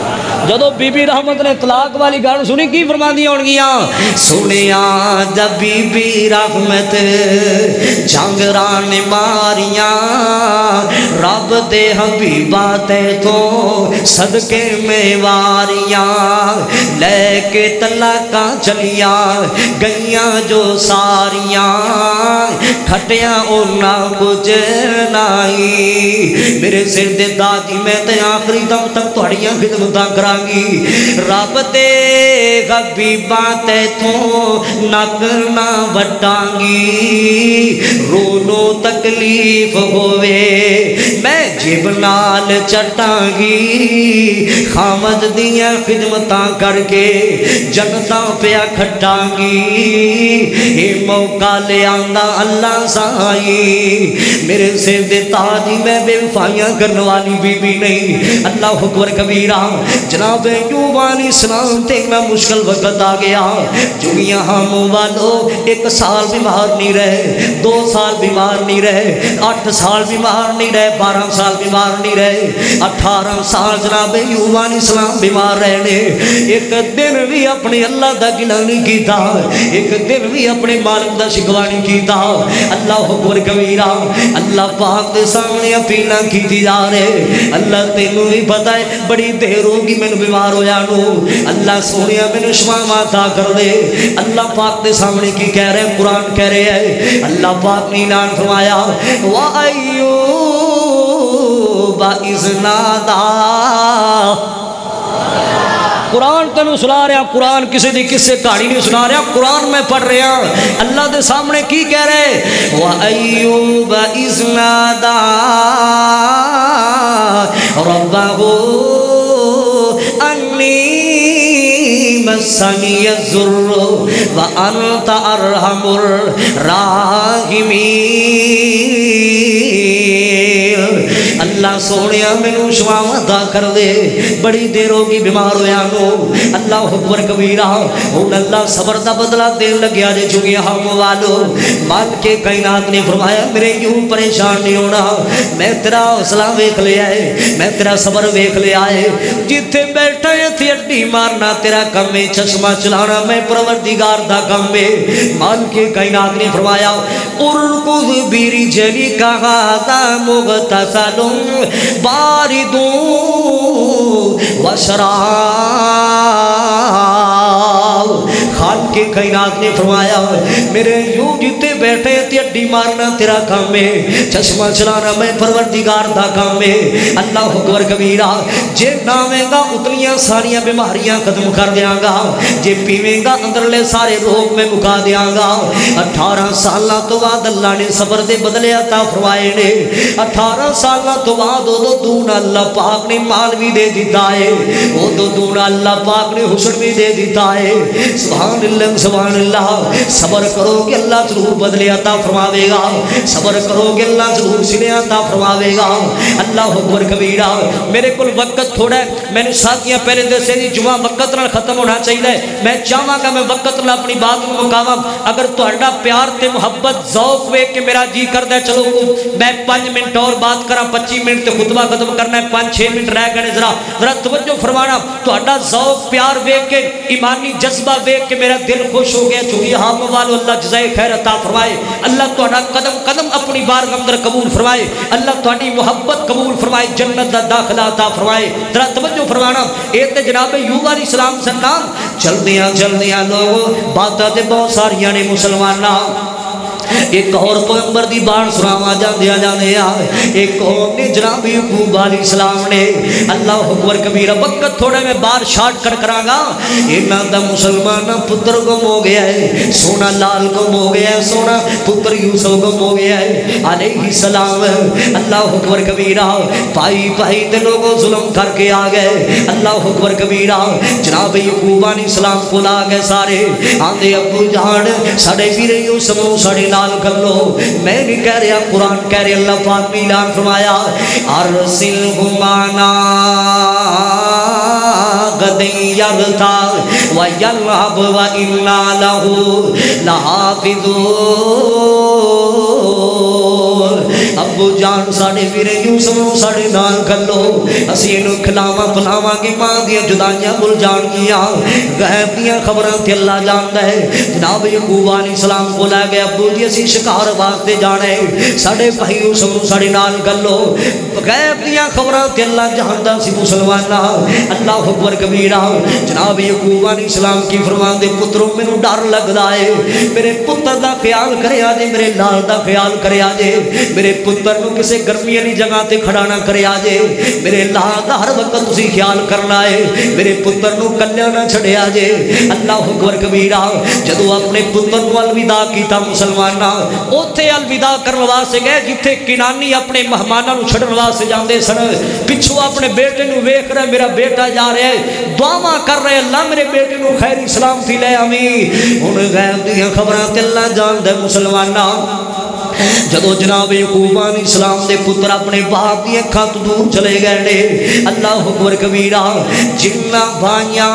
[SPEAKER 2] جدو بی بی رحمت نے طلاق والی گل سنی کی فرماندیاں ہون گیاں سنیا جب بی بی رحمت جانگران ماریاں رب دے حبیبہ تے تو صدقے میں واریاں لے کے طلاقاں چلیاں گئیاں جو ساریاں کھٹیاں اونا کچھ نائی میرے سر دے دادی میں تے آخری دم تک توڑیاں خدمتاں کرانگی رب دے حبیبہ تے تو نک نہ وٹانگی رونو تکلیف ہوئے میں جیب نال چٹانگی خامد دیاں خدمتاں کر کے جنتاں پیا کھٹانگی اے موقع لے آندہ اللہ سائی میرے سے دے تاجی میں بے وفائیاں کرنے والی بی بی نہیں اللہ اکبر کبیرہ جناب ایوبانی سلام دیکھنا مشکل وقت آ گیا جوگیاں ہم والو ایک سال بیمار نہیں رہے دو سال بیمار نہیں رہے آٹھ سال بیمار نہیں رہے بارہ سال بیمار نہیں رہے اٹھارہ سال جناب ایوبانی سلام بیمار رہنے ایک دن بھی اپنے اللہ دا گناہ نہیں کیتا ایک دن بھی اپنے مالک دا شکوا نہیں کیتا اللہ اکبر کبیرہ اللہ پاک دے سامنے اپیلاں کیتی جا رہے اللہ تینوں بھی پتہ ہے بڑی دیر ہوگی میں بیمار ہویا نو اللہ سونیا میں نے شما ماتا کر دے اللہ پاک دے سامنے کی کہہ رہے ہیں قرآن کہہ رہے ہیں اللہ پاک نے اعلان فرمایا وَأَيُّوبَ إِذْ نَادَى قرآن تینوں سنا رہا قرآن کسی دی کس سے کہانی نہیں سنا رہا قرآن میں پڑھ رہا اللہ دے سامنے کی کہہ رہے وَأَيُّوبَ إِذْ نَادَى رَبَّهُ أَنِّي مَسَّنِيَ الضُّرُّ وَأَنْتَ أَرْحَمُ الراحمین اللہ سونیا میں نو شما وعدہ کر دے بڑی دیر ہوگی بیمار ہویا نو اللہ اکبر کبیرہ ہون اللہ صبر دا بدلہ دین لگیا جے چونگی ہم والو مال کے کائنات نے فرمایا میرے یوں پریشان نہیں ہونا میں تیرا حوصلہ ویکھ لے آئے میں تیرا صبر ویکھ لے آئے جتھے بیٹھا ہے تھی اڈی مارنا تیرا کم میں چشمہ چلانا میں پروردگار دا کم میں مال کے کائنات نے فرمایا ارکض بیری جلی کہا دا مغتسلوں باردوں وشراب خان کے کائنات نے فرمایا میرے یوں جتے بیٹھے تی اڈی مارنا تیرا کام ہے چشمہ چلانا میں پروردگار دا کام ہے اللہ اکبر کبیرہ جے ناویں گا اتنیاں ساریاں بیماریاں ختم کر دیاں گا جے پیویں گا اندرلے سارے روگ میں مکا دیاں گا اٹھارہ سالہ تو بعد اللہ نے صبر دے بدلے عطا فرمائے نے اٹھارہ سالہ تو بعد او دو دون اللہ پاک نے مال بھی دے دیتا ہے او دو دون اللہ پاک نے حسن بھی دے دیتا ہے سبحان اللہ سبحان اللہ صبر کرو کہ اللہ ضرور بدلے عطا فرماوے گا صبر کرو کہ اللہ ضرور سنے عطا فرماوے گا اللہ اکبر کبیرہ میرے کل وقت تھوڑا ہے میں نے ساتھیاں پہلے دسے دی جمعہ وقت نال ختم ہونا چاہیے میں چاہاں گا میں وقت نال اپنی بات کو مکاواں اگر تہاڈا پیار تے محبت ذوق ویکھ کے میرا جی کردا ہے چلو میں پانچ منٹ اور بات کراں پچیس منٹ تے خطبہ ختم کرنا ہے پانچ چھ منٹ رہ گئے ذرا ذرا توجہ فرمانا تہاڈا ذوق پیار ویکھ کے ایمانی جذبہ ویکھ کے میرا دل خوش ہو گیا چونکہ ہم والو اللہ جزائے خیر عطا فرمائے اللہ تہاڈا قدم قدم اپنی بارگاہ اندر قبول فرمائے اللہ تہاڈی محبت قبول فرمائے جنت دا داخلہ عطا فرمائے ذرا توجہ فرمانا اے تے جناب ایوب علیہ السلام سلام چلدیاں چلدیاں لوگوں باتاں تے بہت ساریاں نے مسلماناں ایک اور پیغمبر دی بات سناواں جاندیا جاندے آ ایک اور نے جناب یعقوب علیہ السلام نے اللہ اکبر کبیرہ وقت تھوڑے میں بار شارٹ کر کراں گا انہاں دا مسلمان پتر گم ہو گیا ہے سونا لال گم ہو گیا ہے سونا پتر یوسف گم ہو گیا ہے علیہ السلام اللہ اکبر کبیرہ پائی پائی تے لوگوں ظلم کر کے آ گئے اللہ اکبر کبیرہ جناب یعقوب علیہ السلام کو لا گئے سارے آندے ابو جان ساڈے ویر یوسف نو ساڈے نال کر لو میں نہیں کہہ رہا قرآن کہہ رہے اللہ پاک نے اعلان فرمایا ارسلہ معنا غدا یرتع ویلعب وانا لہ لحافظون اب अबू जान साडे वीर यूसुफ नूं साडे नाल घल्लो, असीं इहनूं खिलावां पिलावांगे, मां दी जुदाइयां भुल जाणगियां। गैब दीयां खबरां ते अल्लाह जानदा है। जनाब यकूब अलैहिस्सलाम को लै गए, अब्बू जी असीं शिकार वास्ते जाना है, साडे भाई यूसुफ नूं साडे नाल घल्लो। गैब दीयां खबरां ते अल्लाह जानदा सी मुसलमाना। अल्लाह अकबर कबीरा। जनाब यकूब अलैहिस्सलाम की फरमांदे, पुत्रों मैनूं डर लगदा है, मेरे पुत्र दा ख्याल करिया जे, मेरे लाल दा ख्याल करिया जे, मेरे पुत्र नूं किसी गर्मी वाली जगह ते खड़ा ना करिया जे, मेरे लाल दा हर वक्त तुसीं ख्याल करना है, मेरे पुत्र नूं कल्ला ना छड़िया जे। अल्लाह अकबर कबीरा। जदों अपने पुत्र नूं अलविदा कीता मुसलमाना, उत्थे अलविदा करन वास्ते गए जिथे किनानी अपने मेहमानां नूं छड्डण वास्ते जांदे सन। पिछों अपने बेटे नूं वेख रहा, मेरा बेटा जा रहा है, दुआवां कर रहे, अल्लाह मेरे बेटे नूं खैरी सलामती ले आवी। हुण गैब दीयां खबरां ते अल्लाह जानदा मुसलमाना। जदों जनाब यकूब अलैहिस्सलाम दे पुत्र अपने बाप दी अखां तो दूर चले गए ने, अल्लाह अकबर कबीरा। जिन्ना भाइयां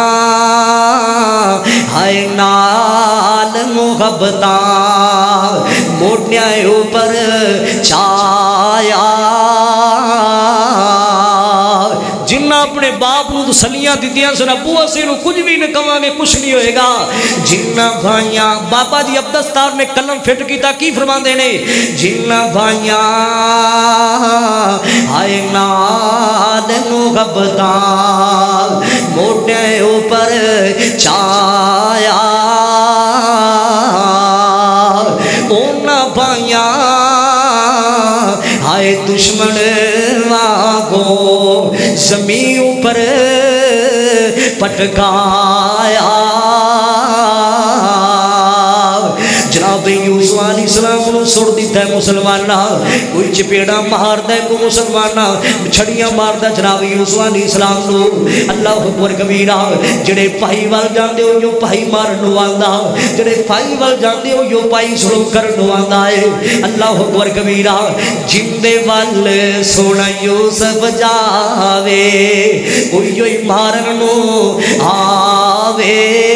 [SPEAKER 2] हाय नाल मुहब्बतां मोढियां ऊपर छाया, जिन्ना अपने बाप नूं तसल्लियां दित्तियां सन, अबू असीं नूं कुछ भी नहीं कहांगे, कुछ नहीं होएगा। जिन्ना भाइयां बाबा जी अब्दस्तार ने कलम फिट कीता, की फरमांदे ने, जिन्ना भाइयां हाय नाल मुहब्बतां मोढियां ऊपर छाया, ओना भाइयां हाय दुश्मन वागो ज़मीन ऊपर पटकाया। जनाब यूसुफ अलैहिस्सलाम को सुट दिता है मुसलमाना, कोई चपेड़ा मारदा है, कोई मुसलमाना छड़ियां मारदा जनाब यूसुफ अलैहिस्सलाम को। अल्लाह अकबर कबीरा। जेड़े भाई वाल जांदे हो जो भाई मारन नूं आंदा, जेड़े भाई वाल जांदे हो जो भाई जुल्म करन नूं आंदा है। अल्लाह अकबर कबीरा। जिंदे वाल सोना यूसुफ जावे उइयो ही मारन नूं आवे।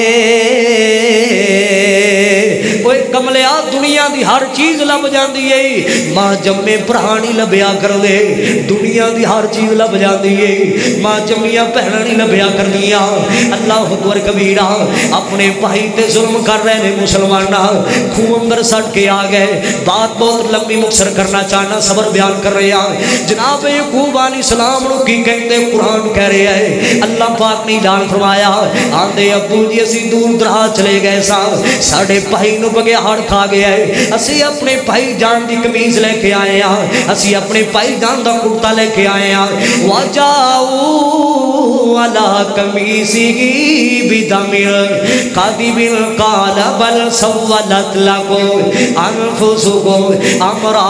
[SPEAKER 2] कमलिया दुनिया की हर चीज लभ जाती है, मां जम्मे भरा नहीं लभ्या कर दे, दुनिया की हर चीज लभ जाती है, मां जम्मिया भैन नहीं लभ्या कर दिया। अल्लाह अकबर कबीरा। अपने भाई ते जुल्म कर रहे हैं मुसलमाना, खूह अंदर सट के आ गए। बात बहुत लंबी मुख्तसर करना चाहना, सबर बयान कर रहे हैं। जनाब यकूब अलैहिस्सलाम नूं की कहते, कुरान कह रहा है, अल्लाह पाक ने ऐलान फरमाया, आंदे अबू जी असीं दूर दराज चले गए सा, साडे भाई नूं बघियाड़ खा गया है, असी अपने भाई जान की कमीज लेके आए हैं, असी अपने भाई जान का कुर्ता लेके आए हैं। वजाऊ अला कमीसी बिदमिल कादिबिल काल बल सव्वलत लको अनफुसुको अमरा।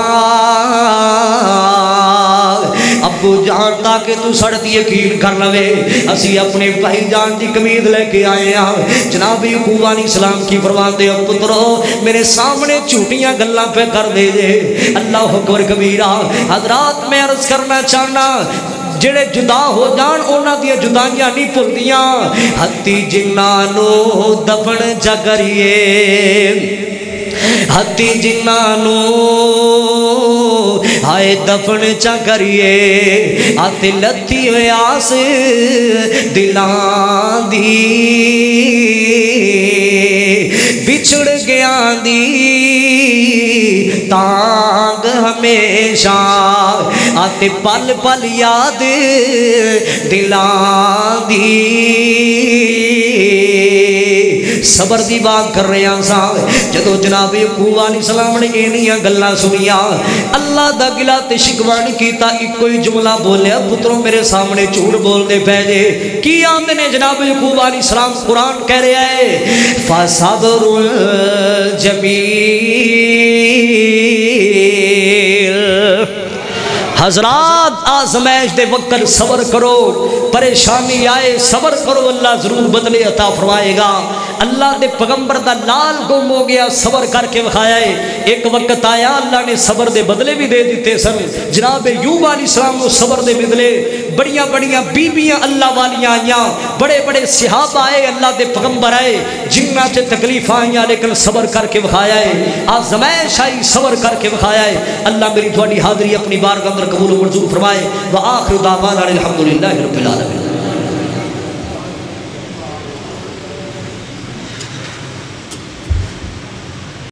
[SPEAKER 2] अबू जान ताकि तू सड़ती यकीन कर लवे, असी अपने भाई जान की कमीज लेके आए हैं। जनाब यकूब अलैहिस्सलाम की फरमाते हो, पुत्रो मेरे सामने झूठियां गल्लां पे कर दे जे। अल्लाह अकबर कबीरा। हजरात मैं अर्ज करना चाहना, जेड़े जुदा हो जान उन्हां दी जुदाइयां नहीं भुलदियां। हत्ती जिन्हां नूं दफन च करिए, हत्ती जिन्हां नूं हाय दफन च करिए, आते लत्ती व्यास दिलां दी बिछड़ गया दी तांग हमेशा, आते पल पल याद दिलां दी। सबर की बात कर रहे हैं सा। जदों जनाब यकूब अलैहिस्सलाम ने इन्हियां गल्लां सुनिया, अल्लाह दा गिला ते शिकवा नहीं कीता, इको ही जुमला बोलिया, पुत्रों मेरे सामने झूठ बोलते पै जे। की आंदे ने जनाब यकूब अलैहिस्सलाम, कुरान कह रहा है, फसब्रुल जमील। हजरात आजमाइश दे वक्त सबर करो, परेशानी आए सबर करो, अल्लाह जरूर बदले अता फरमाएगा। اللہ دے پیغمبر دا لال گم ہو گیا صبر کر کے وکھایا ہے ایک وقت آیا اللہ نے صبر دے بدلے بھی دے دیتے سن جناب ایوب علیہ السلام کو صبر دے بدلے بڑیاں بڑیاں بیبیاں اللہ والیاں آئیاں بڑے بڑے صحابہ آئے اللہ دے پیغمبر آئے جنہ سے تکلیف آئیاں لیکن صبر کر کے وکھایا ہے آزمائش آئی صبر کر کے وکھایا ہے اللہ میری تھوڑی حاضری اپنی بارگاہ اندر قبول و منظور فرمائے وآخر دعوانا الحمدللہ رب العالمین